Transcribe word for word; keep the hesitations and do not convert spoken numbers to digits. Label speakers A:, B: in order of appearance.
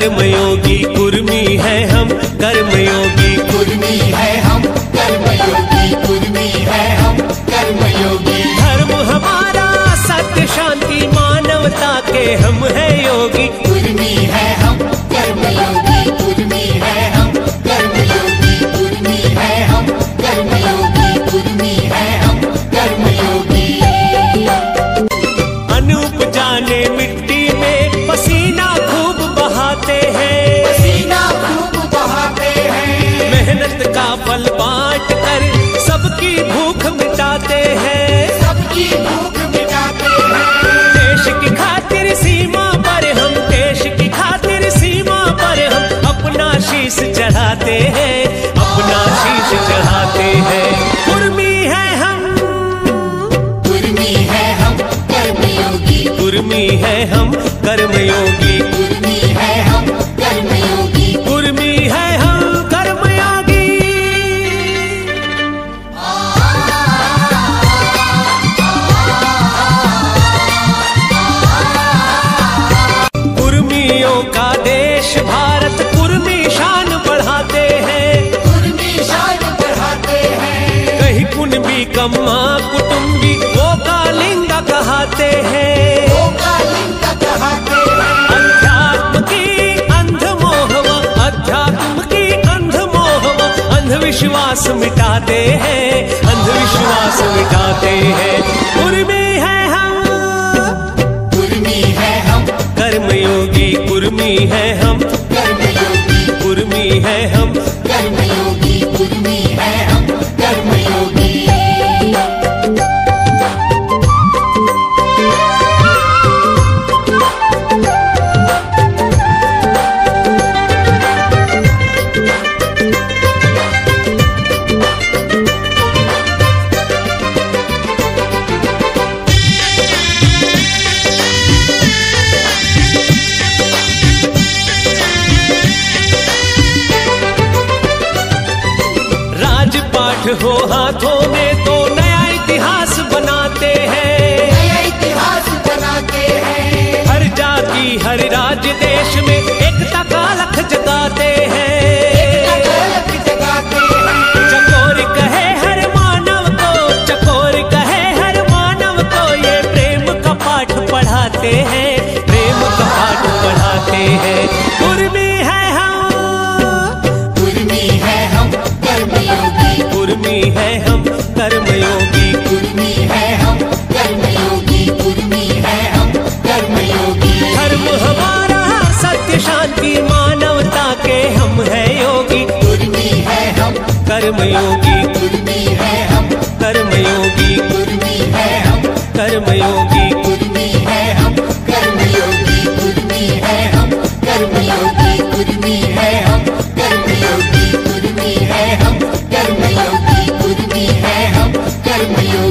A: कर्मयोगी कुर्मी है हम, कर्मयोगी
B: कुर्मी है हम, कर्मयोगी कुर्मी है हम, कर्मयोगी।
A: धर्म हमारा सत्य शांति मानवता के हम है योगी।
B: कुर्मी है हम, कर्मयोगी कुर्मी है हम, कर्मयोगी कुर्मी है हम, कर्मयोगी कुर्मी है हम, कर्मयोगी।
A: अनूप जाने मिट्टी में पसीना खूब बहाते हैं,
B: पसीना खूब बहाते हैं।
A: मेहनत का फल बांट कर सबकी भूख मिटाते हैं,
B: सबकी भूख मिटाते हैं।
A: देश की खातिर सीमा पर हम, देश की खातिर सीमा पर हम अपना शीश चढ़ाते हैं, अपना शीश चढ़ाते हैं। कुर्मी है हम,
B: कुर्मी है हम, कर्मयोगी।
A: कुर्मी है हम, कर्मयोगी।
B: कुर्मी है हम, कर्मयोगी।
A: कुर्मी है हम, कर्मयोगी। कुर्मियों का देश भारत, कुर्मी शान बढ़ाते हैं,
B: कुर्मी शान बढ़ाते हैं।
A: कहीं कुनबी कम्मा कुटुंबी वो कालिंगा कहाते हैं,
B: वो कालिंगा कहाते हैं।
A: अध्यात्म की अंध मोहवा, अध्यात्म की अंध मोहवा, अंधविश्वास मिटाते हैं, अंधविश्वास मिटाते हैं। कुर्मी है हम,
B: कुर्मी है हम,
A: कर्मयोगी कुर्मी है हम,
B: कर्मयोगी।
A: कुर्मी है हम।
B: कर्मयोगी कुर्मी है हम, कर्मयोगी।
A: राजपाट हो हाथों में तो नया इतिहास बनाते हैं,
B: नया इतिहास बनाते हैं।
A: हर जाति हर राज्य देश में एकता का लख जगाते हैं,
B: अलग जगाते हैं।
A: चकोर कहे हर मानव को, चकोर कहे हर मानव को ये प्रेम का पाठ पढ़ाते हैं, प्रेम का पाठ पढ़ाते हैं। कुर्मी है हम,
B: कुर्मी है हम, कर्मयोगी।
A: कुर्मी है हम, कर्मयोगी।
B: कुर्मी है हम, कर्मयोगी। कुर्मी है हम, कर्मयोगी।
A: धर्म हमारा सत्य शांति मानवता के हम है योगी।
B: कुर्मी है हम,
A: कर्मयोगी,
B: कुर्मी है हम,
A: कर्मयोगी,
B: कुर्मी है हम,
A: कर्मयोगी।
B: कुर्मी है हम, कर्मयोगी। कुर्मी है हम, कर्मयोगी। कुर्मी है हम, कर्मयोगी। कुर्मी है हम, कर्मयोगी। कुर्मी है हम, कर्मयोगी।